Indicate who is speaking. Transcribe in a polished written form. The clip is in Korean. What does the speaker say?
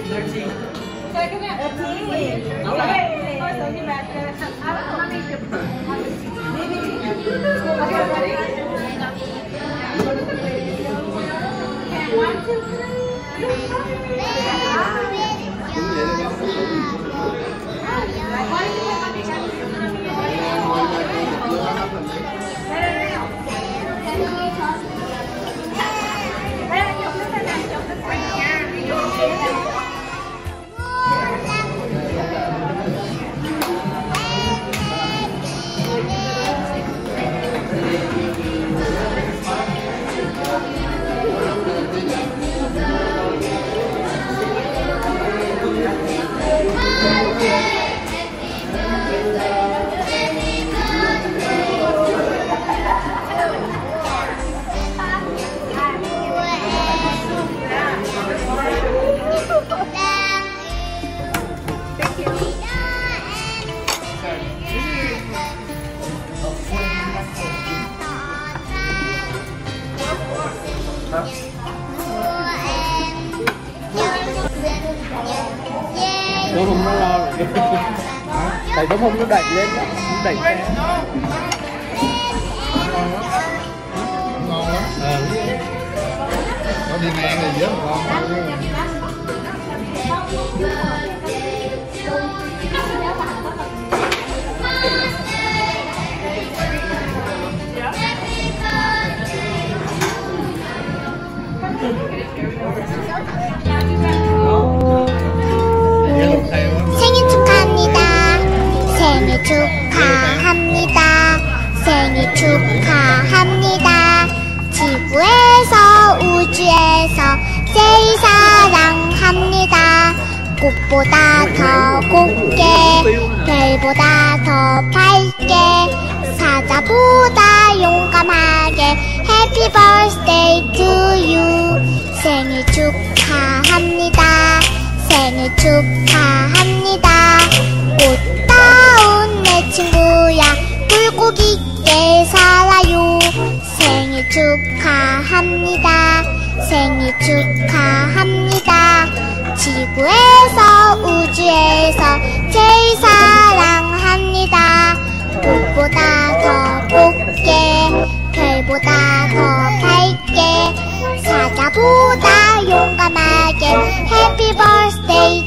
Speaker 1: Chơi cái này. Đúng rồi. Thôi xuống đi bà. Mami chụp. Đi. One, two,
Speaker 2: Đúng không, nó lo rồi. Tại đúng không, nó đẩy lên đó, nó đẩy xe.
Speaker 3: Ngon lắm. Nó đi ngang thì dễ mà ngon.
Speaker 4: 생일 축하합니다. 생일 축하합니다. 생일 축하합니다. 지구에서 우주에서 제일 사랑합니다. 꽃보다 더 곱게 별보다 더 밝게 사자보다 용감하게 Happy birthday to you. 생일 축하합니다. 생일 축하합니다. 꽃다운 내 친구야 불고기게 살아요. 생일 축하합니다. 생일 축하합니다. 지구에서 우주에서 제일 사랑합니다. 꽃보다 더 곱게 별보다 더 밝게 사자보다 용감하게 Happy birthday